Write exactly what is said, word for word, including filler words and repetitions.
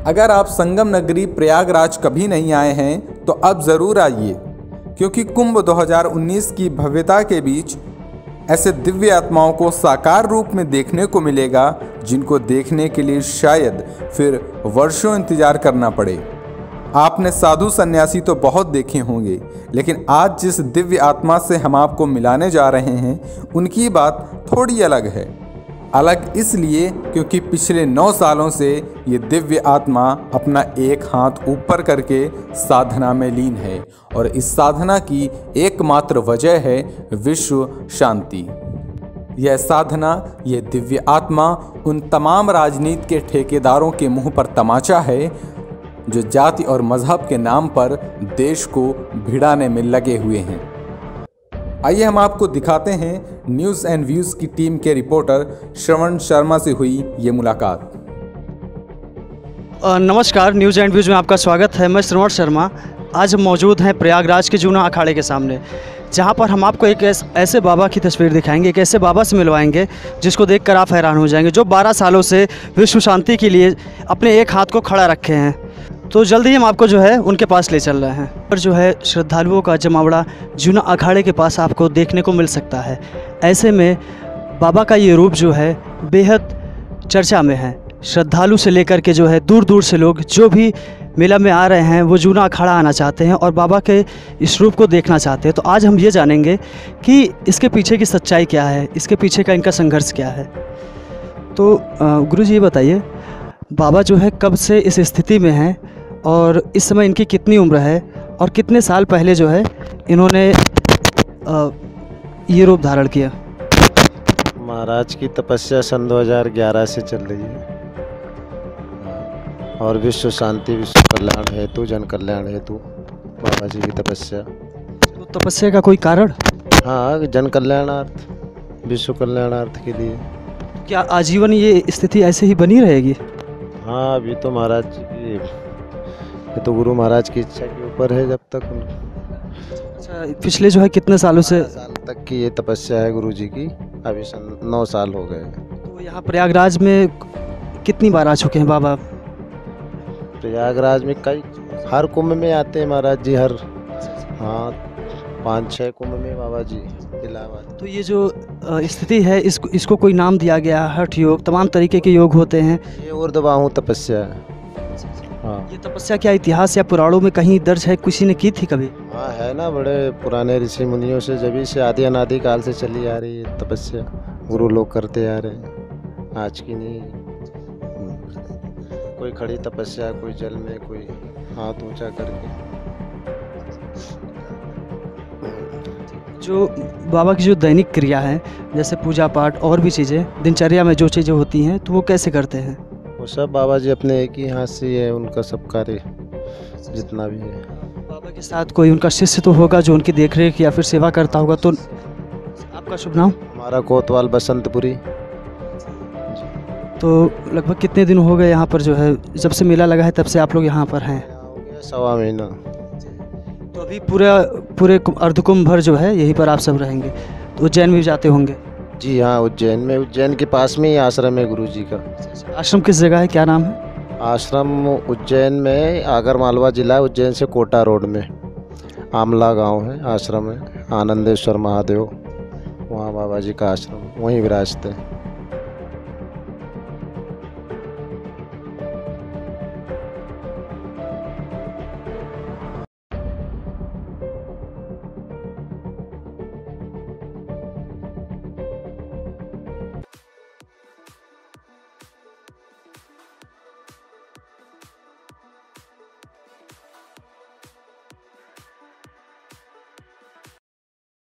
अगर आप संगम नगरी प्रयागराज कभी नहीं आए हैं तो अब ज़रूर आइए, क्योंकि कुंभ दो हज़ार उन्नीस की भव्यता के बीच ऐसे दिव्य आत्माओं को साकार रूप में देखने को मिलेगा जिनको देखने के लिए शायद फिर वर्षों इंतजार करना पड़े। आपने साधु सन्यासी तो बहुत देखे होंगे, लेकिन आज जिस दिव्य आत्मा से हम आपको मिलाने जा रहे हैं उनकी बात थोड़ी अलग है। अलग इसलिए क्योंकि पिछले नौ सालों से ये दिव्य आत्मा अपना एक हाथ ऊपर करके साधना में लीन है और इस साधना की एकमात्र वजह है विश्व शांति। यह साधना, यह दिव्य आत्मा उन तमाम राजनीति के ठेकेदारों के मुंह पर तमाचा है जो जाति और मजहब के नाम पर देश को भिड़ाने में लगे हुए हैं। आइए हम आपको दिखाते हैं न्यूज़ एंड व्यूज़ की टीम के रिपोर्टर श्रवण शर्मा से हुई ये मुलाकात। नमस्कार, न्यूज़ एंड व्यूज़ में आपका स्वागत है। मैं श्रवण शर्मा। आज हम मौजूद हैं प्रयागराज के जूना अखाड़े के सामने, जहां पर हम आपको एक ऐसे बाबा की तस्वीर दिखाएंगे, एक ऐसे बाबा से मिलवाएंगे जिसको देखकर आप हैरान हो जाएंगे, जो बारह सालों से विश्व शांति के लिए अपने एक हाथ को खड़ा रखे हैं। तो जल्दी हम आपको जो है उनके पास ले चल रहे हैं और जो है श्रद्धालुओं का जमावड़ा जूना अखाड़े के पास आपको देखने को मिल सकता है। ऐसे में बाबा का ये रूप जो है बेहद चर्चा में है। श्रद्धालु से लेकर के जो है दूर दूर से लोग जो भी मेला में आ रहे हैं वो जूना अखाड़ा आना चाहते हैं और बाबा के इस रूप को देखना चाहते हैं। तो आज हम ये जानेंगे कि इसके पीछे की सच्चाई क्या है, इसके पीछे का इनका संघर्ष क्या है। तो गुरुजी ये बताइए, बाबा जो है कब से इस स्थिति में हैं और इस समय इनकी कितनी उम्र है और कितने साल पहले जो है इन्होंने आ, ये रूप धारण किया? महाराज की तपस्या सन दो हज़ार ग्यारह से चल रही है और विश्व शांति, विश्व कल्याण हेतु, जन कल्याण हेतु बाबा जी की तपस्या। तो तपस्या का कोई कारण? हाँ, जन कल्याणार्थ, विश्व कल्याणार्थ के लिए। क्या आजीवन ये स्थिति ऐसे ही बनी रहेगी? हाँ, अभी तो महाराज जी की, ये तो गुरु महाराज की इच्छा के ऊपर है। जब तक अच्छा, पिछले जो है कितने सालों से साल तक की ये तपस्या है गुरु जी की, अभी सन नौ साल हो गए। तो यहाँ प्रयागराज में कितनी बार आ चुके हैं बाबा? प्रयागराज में कई, हर कुंभ में आते हैं महाराज जी, हर हाँ पाँच छः कुंभ में बाबा जी इलाहाबाद। तो ये जो स्थिति है इसको इसको कोई नाम दिया गया, हठ योग, तमाम तरीके के योग होते हैं। ये ऊर्ध्वबाहु तपस्या है। हाँ, ये तपस्या क्या इतिहास या पुराणों में कहीं दर्ज है, किसी ने की थी कभी? हाँ है ना, बड़े पुराने ऋषि मुनियों से जब से आदि अनादि काल से चली आ रही है तपस्या, गुरु लोग करते आ रहे हैं, आज की नहीं। कोई खड़ी तपस्या, कोई जल में, कोई हाथ ऊंचा करके। जो बाबा की जो दैनिक क्रिया है, जैसे पूजा पाठ और भी चीज़ें, दिनचर्या में जो चीज़ें होती हैं, तो वो कैसे करते हैं? वो सब बाबा जी अपने एक ही हाथ से है, उनका सब कार्य जितना भी है। बाबा के साथ कोई उनका शिष्य तो होगा जो उनकी देखरेख या फिर सेवा करता होगा। तो आपका शुभ नाम? हमारा कोतवाल बसंतपुरी। तो लगभग कितने दिन हो गए यहाँ पर, जो है जब से मेला लगा है तब से आप लोग यहाँ पर हैं? हो गया सवा महीना। तो अभी पूरा पूरे अर्धकुंभ भर जो है यहीं पर आप सब रहेंगे। तो उज्जैन भी जाते होंगे? जी हाँ, उज्जैन में, उज्जैन के पास में ही आश्रम है गुरु जी का। आश्रम किस जगह है, क्या नाम है? आश्रम उज्जैन में, आगर मालवा जिला, उज्जैन से कोटा रोड में आमला गांव है, आश्रम है आनंदेश्वर महादेव, वहाँ बाबा जी का आश्रम, वहीं विराजते हैं।